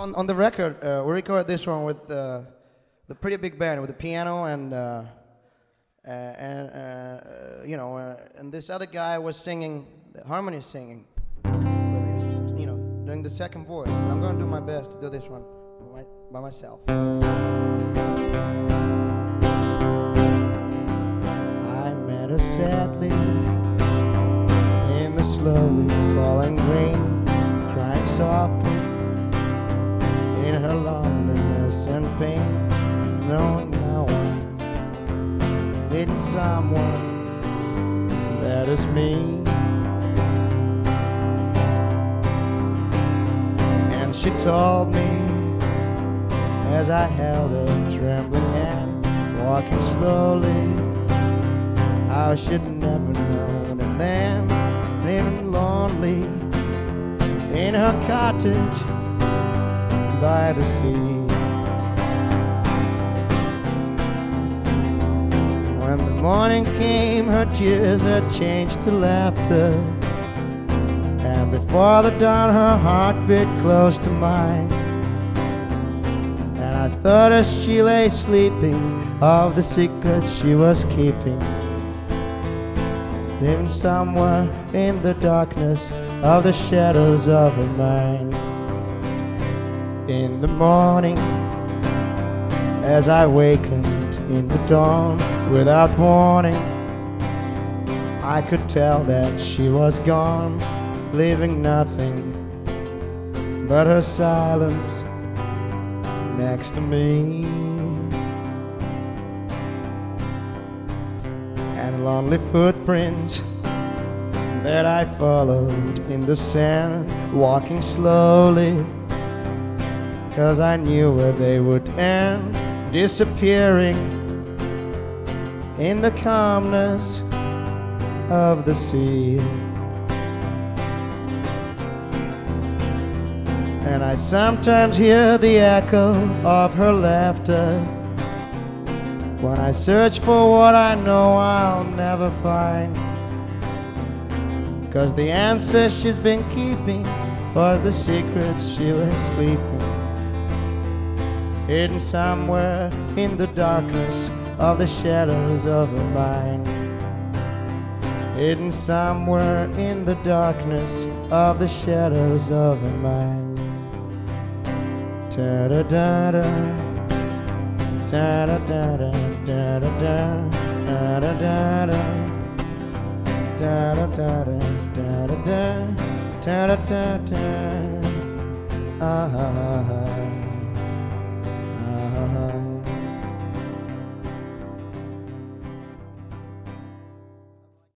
On the record, we recorded this one with the pretty big band with the piano and you know, and this other guy was singing, the harmony singing, but he was, you know, doing the second voice. But I'm going to do my best to do this one by myself. I met her sadly in the slowly falling rain, crying softly in her loneliness and pain, knowing now I'm needing someone that is me. And she told me as I held her trembling hand, walking slowly, how she'd never known a man living lonely in her cottage by the sea. When the morning came, her tears had changed to laughter, and before the dawn her heart beat close to mine. And I thought as she lay sleeping of the secrets she was keeping, living somewhere in the darkness of the shadows of her mind. In the morning, as I wakened in the dawn without warning, I could tell that she was gone, leaving nothing but her silence next to me. And lonely footprints that I followed in the sand, walking slowly, 'cause I knew where they would end, disappearing in the calmness of the sea. And I sometimes hear the echo of her laughter when I search for what I know I'll never find, 'cause the answer she's been keeping was the secrets she was sleeping, hidden somewhere in the darkness of the shadows of her mind, hidden somewhere in the darkness of the shadows of her mind. Da da da da, da da da da, da da da, da da da, da da da da, da da da, da da da da, ah.